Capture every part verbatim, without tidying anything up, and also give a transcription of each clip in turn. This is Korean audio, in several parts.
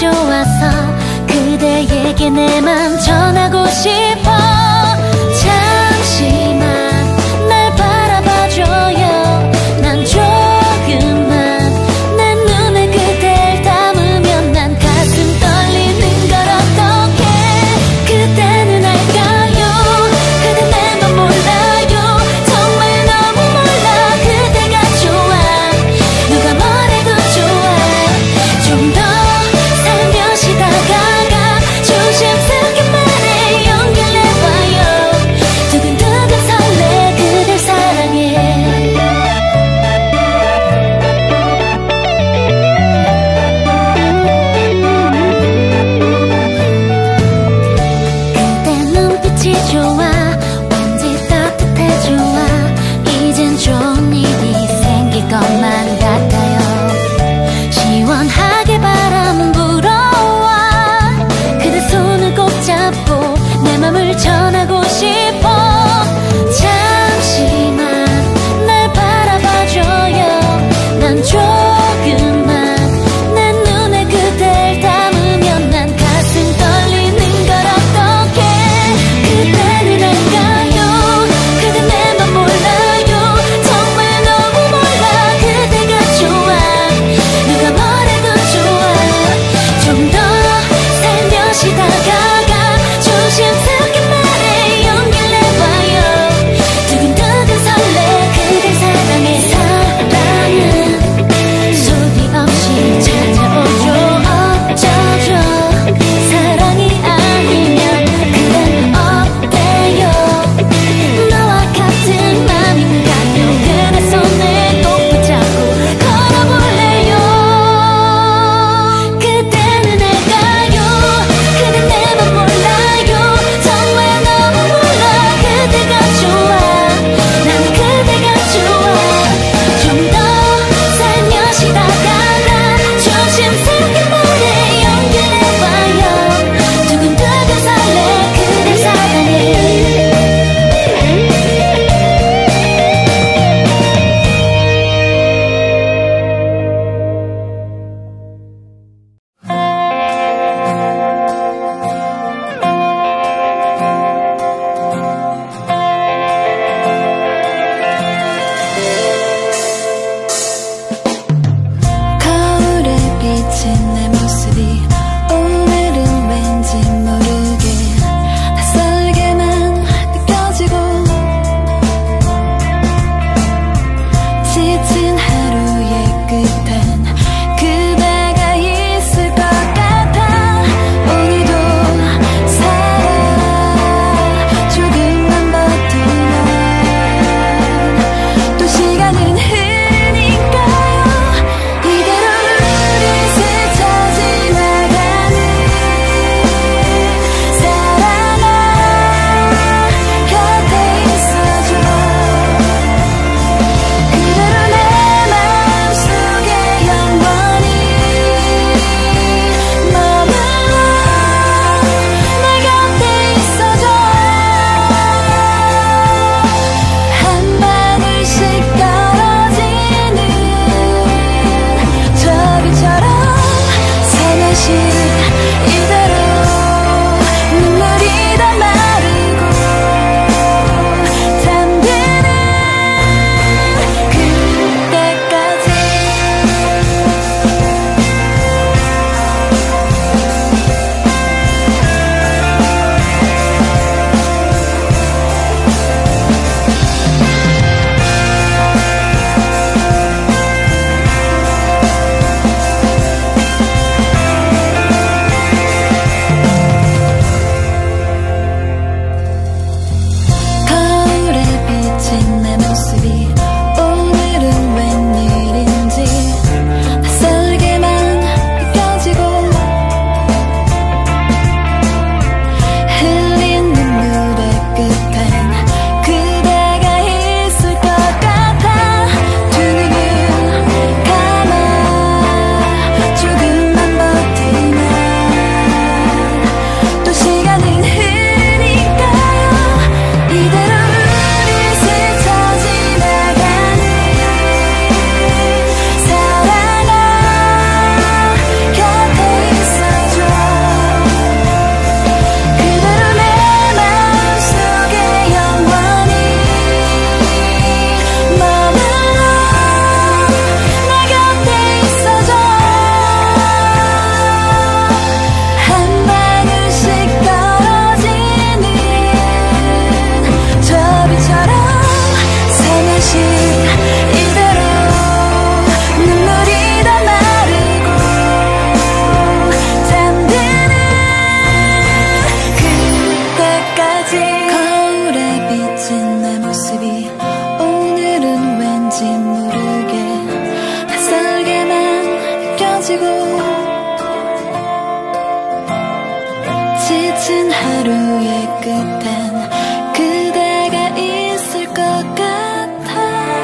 좋아서 그대에게 내 맘 전하고 싶어. 잠시만 날 바라봐줘요. 난 조금만 내 눈에 그댈 담으면 난 가슴 떨리는 걸 어떡해. 그대는 알까요? 그대 내 맘 몰라요. 정말 너무 몰라. 그대가 좋아. 누가 뭐래도 좋아. 좀 더 살며시 다가가 조심스럽게 말해. 용기를 내봐요. 두근두근 설레 그댈 사랑해. 그대 눈빛이 좋아. 왠지 따뜻해 좋아. 이젠 좋은 일이 생길 것만 같아요. 시원하게 바람 불어와. 그대 손을 꼭 잡고 내 맘을 전하고 싶어. 잠시만 날 바라봐줘요. 난 조금만 내 눈에 그댈 담으면 난 가슴 떨리는 걸 어떡해. 그대는 알까요? 그대 내 맘 몰라요. 정말 너무 몰라. 그대 가지고 지친 하루의 끝엔 그대가 있을 것 같아.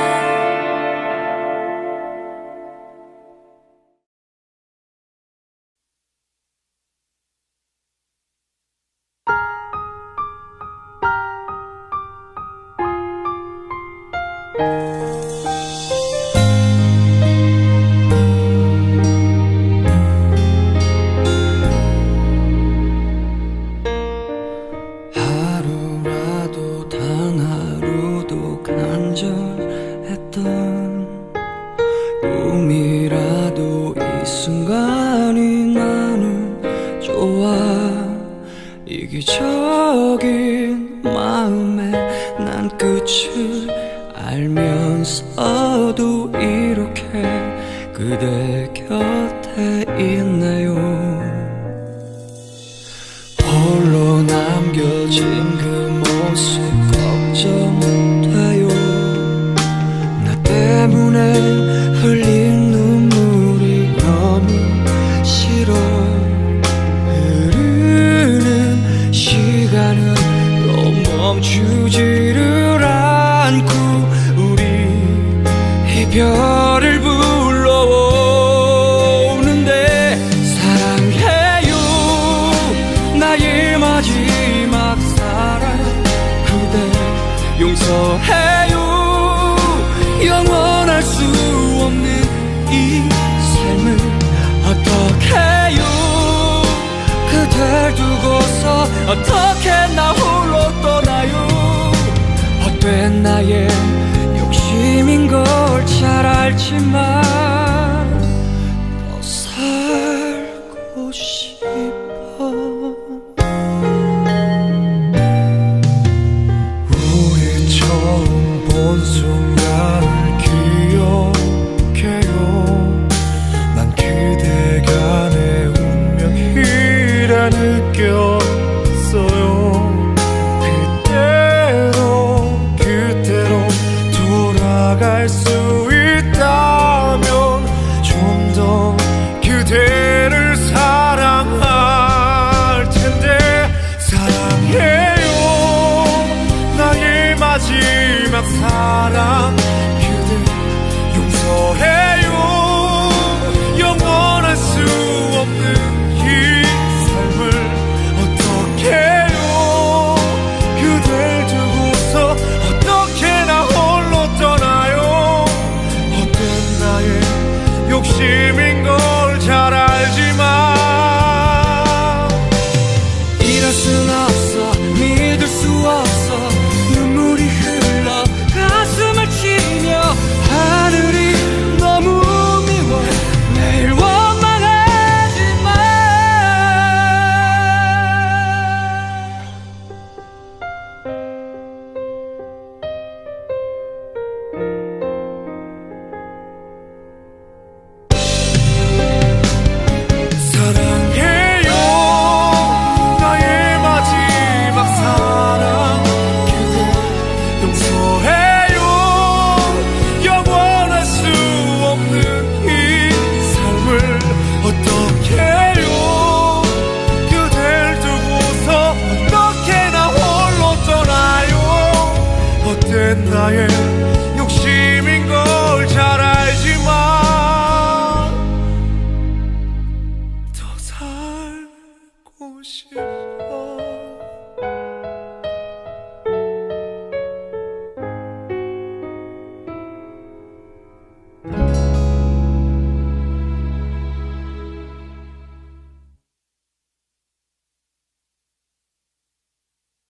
하루라도 단 하루도 간절했던 꿈이라도 이 순간이 나는 좋아. 이기적인 마음에 난 끝을 알면서도 이렇게 그대 곁에 있네요. 홀로 남겨진 그 모습 걱정돼요. 나 때문에 흘린 눈물이 너무 싫어. 흐르는 시간은 또 멈추지를 않고 우리 이별을 불러오는데 사랑해요 나의 마지막 사랑 그대 용서해요. 영원할 수 없는 이 삶을 어떡해요. 그댈 두고서 어떻게 나 홀로 떠나요. 헛된 나의 욕심인 걸 잘 알지만 더 살고 싶어. 우리 처음 본 순간을 기억해요. 난 그대가 내 운명이라 느꼈어요. 그때로 그때로 돌아갈 수 있다면 좀 더 그대를 사랑할 텐데. 사랑해요 나의 마지막 사랑 그대 용서해요. 영원할 수 없는 이 삶을 어떡해요. 그댈 두고서 어떻게 나 홀로 떠나요. 헛된 나의 욕심인 걸 잘 알지만 이럴 순 없어 믿을 수 없어. 눈물이 흘러 가슴을 치며 하늘이 너무 미워 매일 원망하지만 사랑해요 나의 마지막 사랑 그대 용서해요. 영원할 수 없는 이 삶을 어떡해요. 그댈 두고서 어떻게 나 홀로 떠나요. 헛된 나의 욕심인 걸 잘 알지만 더 살고 싶어.